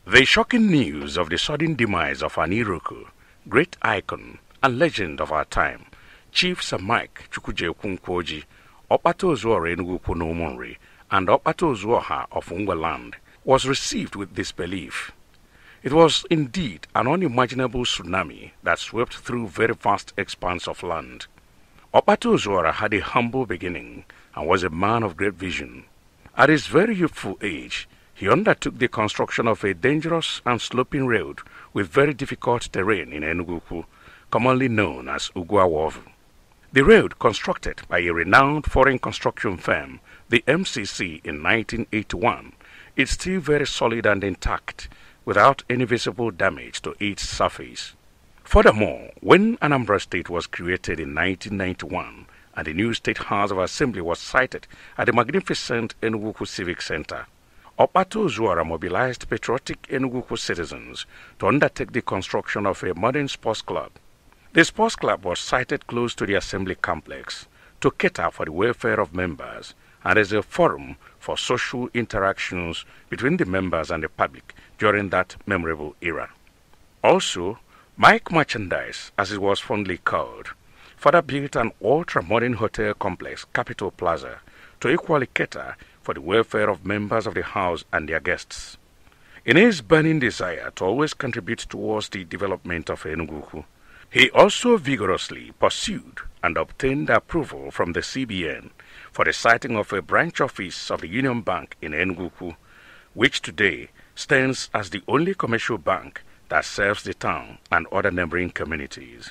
The shocking news of the sudden demise of an Iroko, great icon and legend of our time, Chief Sir Mike Chukwujekwu Okpata Ozuora Enugu-Ukwu na Umunri, and Okpata Ozuoha of Ungwaland, was received with disbelief. It was indeed an unimaginable tsunami that swept through very vast expanse of land. Okpata Ozuora had a humble beginning and was a man of great vision. At his very youthful age, he undertook the construction of a dangerous and sloping road with very difficult terrain in Enugu-Ukwu, commonly known as Ugwu-Awovu. The road, constructed by a renowned foreign construction firm, the MCC, in 1981, is still very solid and intact, without any visible damage to its surface. Furthermore, when Anambra State was created in 1991 and the new State House of Assembly was sited at the magnificent Enugu-Ukwu Civic Center, Okpata Ozuora mobilized patriotic Enugu-Ukwu citizens to undertake the construction of a modern sports club. The sports club was sited close to the assembly complex to cater for the welfare of members and as a forum for social interactions between the members and the public during that memorable era. Also, Mike Merchandise, as it was fondly called, further built an ultra-modern hotel complex, Capitol Plaza, to equally cater for the welfare of members of the house and their guests. In his burning desire to always contribute towards the development of Enugu-Ukwu, he also vigorously pursued and obtained approval from the CBN for the siting of a branch office of the Union Bank in Enugu-Ukwu, which today stands as the only commercial bank that serves the town and other neighboring communities.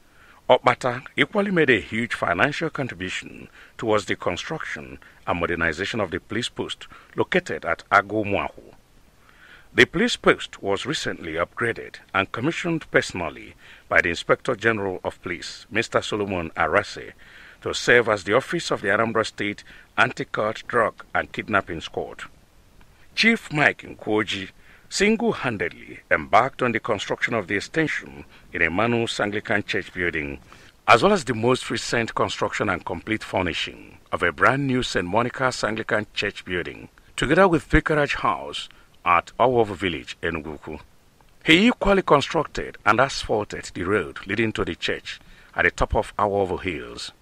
Okpata equally made a huge financial contribution towards the construction and modernization of the police post located at Agumuahu. The police post was recently upgraded and commissioned personally by the Inspector General of Police, Mr. Solomon Arase, to serve as the office of the Anambra State Anti-Cult, Drug and Kidnapping Squad. Chief Mike Nkwoji single-handedly embarked on the construction of the extension in Emmanuel's Anglican Church building, as well as the most recent construction and complete furnishing of a brand new St. Monica's Anglican Church building, together with Vicarage House at Awovu Village, Enugu-Ukwu. He equally constructed and asphalted the road leading to the church at the top of Awovu Hills.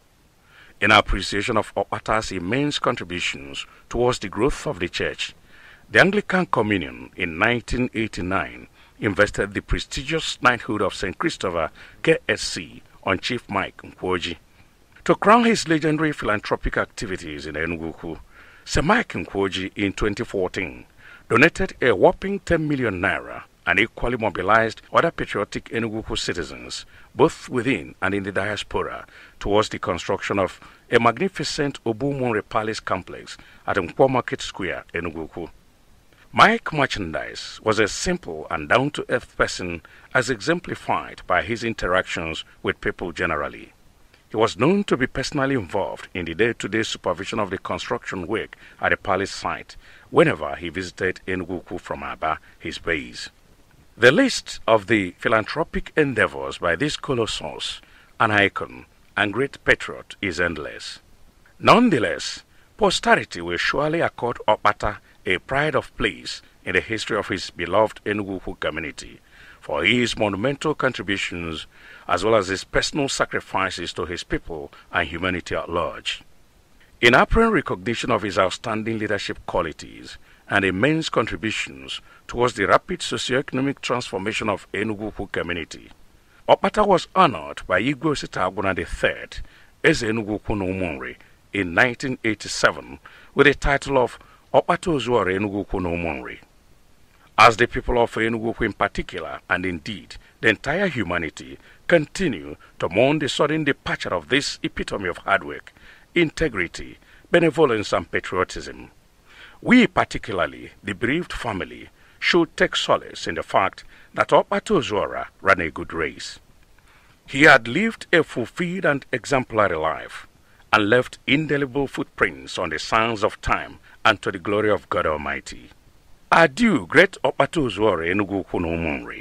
In appreciation of Okpata's immense contributions towards the growth of the church, the Anglican Communion in 1989 invested the prestigious knighthood of St. Christopher KSC on Chief Mike Nkwoji. To crown his legendary philanthropic activities in Enugu-Ukwu, Sir Mike Nkwoji in 2014 donated a whopping 10 million naira and equally mobilized other patriotic Enugu-Ukwu citizens, both within and in the diaspora, towards the construction of a magnificent Obumunri Palace complex at Nkwo Market Square, Enugu-Ukwu. Mike Merchandise was a simple and down-to-earth person as exemplified by his interactions with people generally. He was known to be personally involved in the day-to-day supervision of the construction work at the palace site whenever he visited Enugu-Ukwu from Aba, his base. The list of the philanthropic endeavors by this colossus, an icon and great patriot, is endless. Nonetheless, posterity will surely accord Okpata a pride of place in the history of his beloved Enugu-Ukwu community for his monumental contributions as well as his personal sacrifices to his people and humanity at large. In apparent recognition of his outstanding leadership qualities and immense contributions towards the rapid socio-economic transformation of Enugu-Ukwu community, Okpata was honored by Igwe Osita Aguna III as Enugu-Ukwu na Umunri in 1987 with the title of Okpata Ozuora Enugu-Ukwu na Umunri. As the people of Enugu-Ukwu in particular, and indeed the entire humanity, continue to mourn the sudden departure of this epitome of hard work, integrity, benevolence and patriotism, we, particularly the bereaved family, should take solace in the fact that Okpata Ozuora ran a good race. He had lived a fulfilled and exemplary life and left indelible footprints on the sands of time and to the glory of God Almighty. Adieu, great Okpata Ozuora Enugu-Ukwu na Umunri.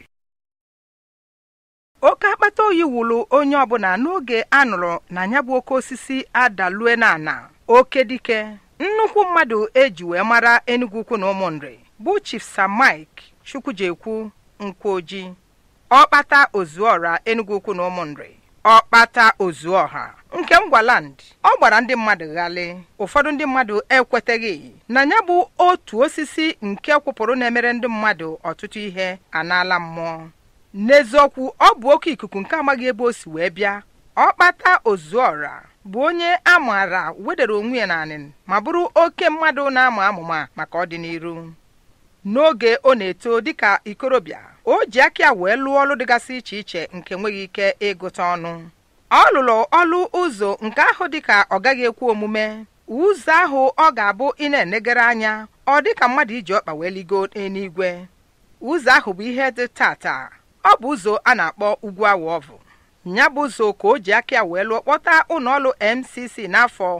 Oke akpata oyi wulu onye ọbụla n'oge anụrụ na nya bụ oke osisi adalue n'ana. Oke dike nnukwu mmadụ eji wee mara Enugu-Ukwu na Umunri bụ Chief Sir Mike Chukwujekwu Nkwoji, Ọkpata Ozuọra Enugu Ukwu na Ụmụnri, Ọkpata Ozuọha nke Ngwaland. Ọ gbara ndị mmadụ ghali. Ụfọdụ ndị mmadụ ekweteghị na ya bụ otu osisi nke kwụpụrụ na-emere ndị mmadụ ọtụtụ ihe anaala mmụọ. N'eziokwu, ọ bụ oke ikuku nke amaghị ebe o si wee bịa. Ọkpata Ozuọra bụ onye a maara wedere onwe ya n'anị ma bụrụ oke mmadụ na-ama amụma maka ọdịnihu. N'oge ọ na-eto dịka ikorobịa, o ji aka ya wee lụọ ọlụ dịgasị iche iche nke nweghị ike ịgụta ọnụ. Ọ lụrụ ọlụ ụzọ nke ahụ dịka ọ gaghị ekwu omume. Ụzọ ahụ ọ ga-abụ ị na-enegara anya ọ dịka mmadụ iji ọkpa wee ligo n'eluigwe. Ụzọ ahụ bụ ihe dị tata. Ọ bụ ụzọ a na-akpọ Ugwu Awọvụ. Ya bụ ụzọ ka o ji aka ya wee lụọ kpọta ụlọọrụ MCC n'afọ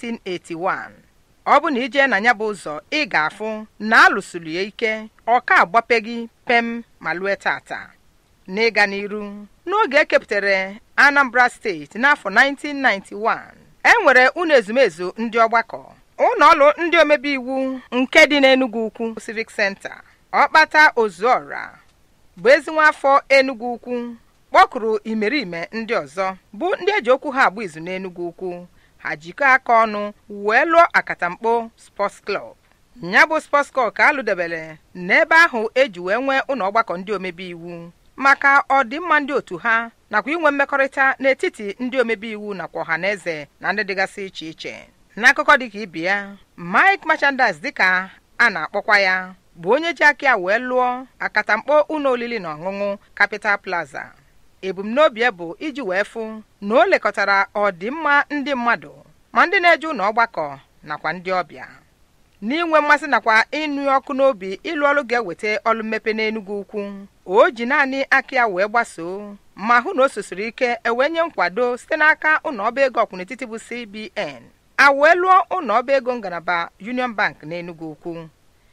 1981. Ọ bụ na ije na ya bụ ụzọ ị ga-afụ na alụsiri ya ike, ọ ka agbapeghị pem ma lue tata. N'ịga n'iru, n'oge ekepụtara Anambra steeti n'afọ 1991, enwere ụlọ ezumezu ndị ọgbakọ, ụlọọrụ ndị omebe iwu nke dị n'Enugu Ukwu Civic Center. Ọkpata Ozuọra bụ ezi nwa afọ Enugu Ukwu kpọkụrụ imerime ndị ọzọ bụ ndị eji okwu ha agba izu n'Enugu Ukwu. Ha jikọ aka ọnụ wee lụọ Akatamkpo Sports Club. Ya bụ Sports Club ka alụdebere n'ebe ahụ eji wee nwee ụlọ ọgbakọ ndị omebe iwu maka ọdịmma ndị otu ha nakwa inwe mmekọrịta n'etiti ndị omebe iwu nakwa ọhaneze na ndị dịgasị iche iche. N'akụkọ dịka ibe ya, Mike Merchandise dịka a na-akpọkwa ya bụ onye ji aka ya wee lụọ Akatamkpo ụlọ olili na ọṅụṅụ Capital Plaza. Ebumnobi ya bụ iji wee fụ na o lekọtara ọdịmma ndị mmadụ ma ndị na-eje ụlọ ọgbakọ nakwa ndị ọbịa. N'inwe mmasị nakwa ịnụ ọkụ n'obi ịlụ ọrụ ga-eweta ọrụ mmepe n'Enugu Ukwu, o ji naanị aka ya wee gbasoo ma hụ na o sosiri ike ewenye nkwado site n'aka ụlọ ọba ego ọkwụnetiti bụ CBN a wee lụọ ụlọ ọba ego ngalaba Union Bank n'Enugu Ukwu.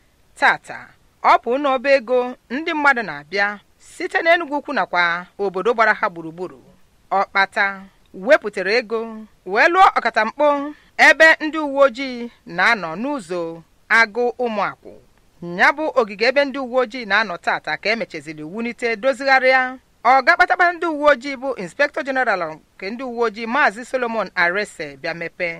Tata, ọ bụ ụlọ ọba ego ndị mmadụ na-abịa site n'Enugu Ukwu nakwa obodo gbara ha gburugburu. Ọkpata wepụtara ego wee lụọ Ọkatamkpo ebe ndị uwe ojii na-anọ n'ụzọ Agụ Ụmụakwụ. Ya bụ ogige ebe ndị uwe ojii na-anọ tata ka emecheziri wunite dozigharịa. Ọga kpatakpata ndị uwe ojii bụ Inspector General nke ndị uwe ojii Maazị Solomon Arese bịa mepe.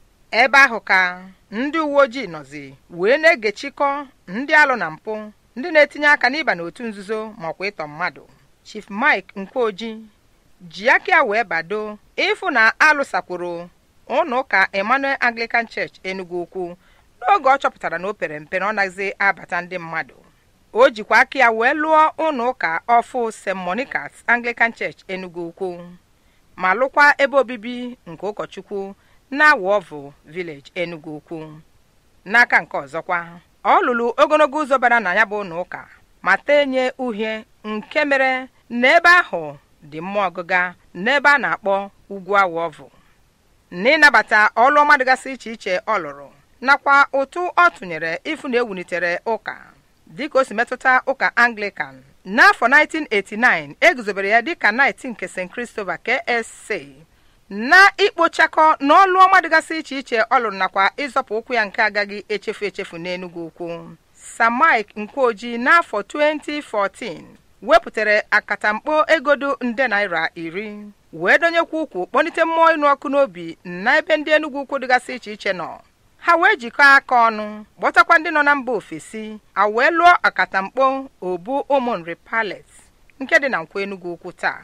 Ebe ahụ ka ndị uwe ojii nọzi wee na-egechikọ ndị alụ na mpụ, ndị na-etinye aka n'ịba n'otu nzuzo maọkwa ịtọ mmadụ. Chief Mike Nkwoji ji aka ya wee bado ịfụ na alụsakwuru ụlọ ụka Emmanuel Anglican Church Enugu Ukwu n'oge ọ chọpụtara na o pere mpe na ọ naghịzi abata ndị mmadụ. O jikwa aka ya wee lụọ ụlọ ụka ọfụ St. Monica's Anglican Church Enugu Ukwu ma lụkwa ebe obibi nke ụkọchukwu na Awọvụ Village Enugu Ukwu. N'aka nke ọzọkwa, ọ lụrụ ogologo ụzọ bara na ya bụ ụlọ ụka ma tenye uhie nke mere n'ebe ahụ dị mmụọ ọgụga n'ebe a na-akpọ Ugwu Awọvụ. N'ịnabata ọlụ ọma dịgasị iche iche ọ lụrụ nakwa ụtụ ọ tụnyere ịfụ na ewunitere ụka dịka o si metụta ụka Anglican. N'afọ 1989 eguzobere ya dịka Knight nke St. Christopher KSC na ikpochakọ n'ọlụ ọma dịgasị iche iche ọ lụrụ nakwa ịzọpụ ụkwụ ya nke agaghị echefu n'Enugu Ukwu. Sir Mike Nkwoji n'afọ 2014 wepụtara Akatamkpo egodu nde naira 10 wee donyekwa ukwu kpọnite mmụọ ịnụ ọkụ n'obi na ebe ndị Enugu Ukwu dịgasị iche iche nọ. Ha wee jikọọ aka ọnụ gbọtakwa ndị nọ na mba ofesi a wee lụọ Akatamkpo Obu Ụmụnri Palace nke dị na Nkwo Enugu Ukwu taa.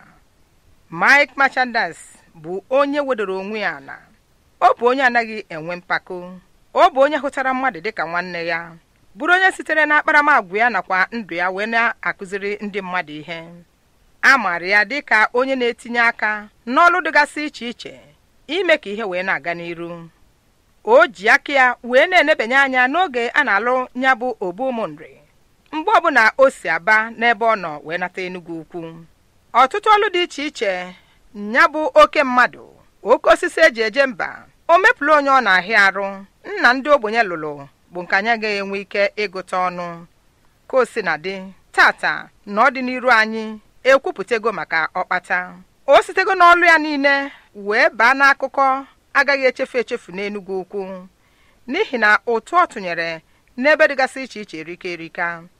Mike Merchandise bụ onye wedoro onwe ya na ọ bụ onye anaghị enwe mpako. Ọ bụ onye hụtara mmadụ dịka nwanne ya, bụrụ onye sitere na akparamagwa ya nakwa ndụ ya wee na-akụziri ndị mmadụ ihe. A maara ya dịka onye na-etinye aka n'ọlụ dịgasị iche iche ime ka ihe wee na-aga n'iru. O ji aka ya wee na-enebanye anya n'oge a na-alụ ya bụ Obu Ụmụnri mgbe ọbụla o si aba n'ebe ọ nọ wee nata Enugu Ukwu. Ọtụtụ ọlụ dị iche iche ya bụ oke mmadụ, oke osisi eji eje mba, o mepụrụ onye ọ na-ahịa arụ nna ndị ogbenye lụrụ bụ nke anyị ga-enwe ike ịgụta ọnụ. Ka o si na dị tata na ọdịniru anyị ekwupụtego maka Ọkpata. O sitego n'ọlụ ya niile wee baa n'akụkọ agaghị echefu n'Enugu Ukwu n'ihi na ụtụ ọ tụnyere n'ebe dịgasị iche iche erika.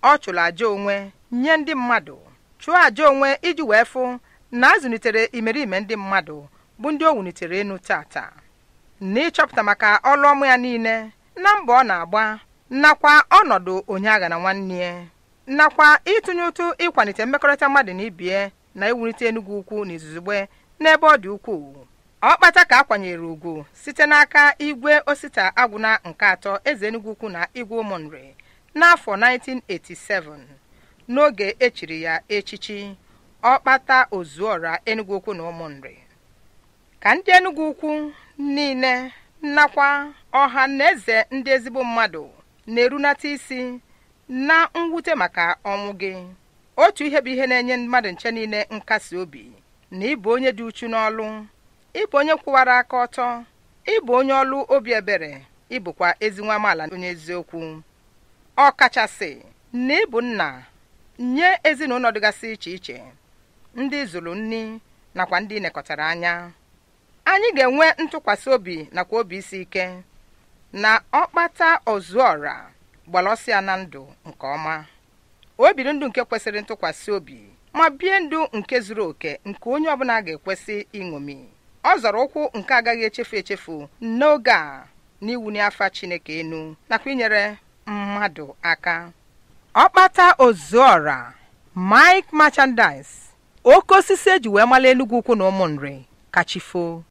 ọ chụrụ aja onwe nye ndị mmadụ, chụọ aja onwe iji wee fụ na azụlitere imerime ndị mmadụ bụ ndị o wunitere enu tata, na ịchọpụta maka ọrụ ọma ya niile na mbọ ọ na-agba, nakwa ọnọdụ onye agha na nwanne, nakwa ịtụnye ụtụ ịkwalite mmekọrịta mmadụ na ibie na iwulite Enugu Ukwu na izuzugbe n'ebe ọ dị ukwuu. Ọkpata ka akwanyere ugwu site n'aka Igwe Osita Agwụna nke atọ eze Enugu Ukwu na Igwe Ụmụnri n'afọ 1987 n'oge echiri ya echichi Ọkpata Ozuọra Enugu Ukwu na Ụmụnri. Ka ndị Enugu Ukwu niile nakwa ọha na eze ndị ezigbo mmadụ na-erunata isi na mwute maka ọnwụ gị, otu ihe bụ ihe na-enye mmadụ nche niile nkasi obi na ịbụ onye dị uchu n'ọlụ, ịbụ onye kwụwara aka ọtọ, ịbụ onye ọlụ obi ebere, ịbụkwa ezi nwa amaala onye eziokwu, ọkachasị na ịbụ nna nye ezinụlọ dịgasị iche iche, ndị zụrụ nni nakwa ndị nekọtara anya. Anyị ga-enwe ntụkwasị obi nakwa obi isi ike na Ọkpata Ozuọra gbara ọsọ ya na ndụ nke ọma. O biri ndụ nke kwesịrị ntụkwasị obi ma bie ndụ nke zuru oke nke onye ọbụla ga-ekwesị ịṅomi. Ọ zọrọ ụkwụ nke agaghị echefu echefu n'oge a n'iwunye afa Chineke enu nakwa inyere mmadụ aka. Ọkpata Ozuọra, Mike Merchandise, oke osisi eji wee mala Enugu Ukwu na Ụmụnri, kachifo.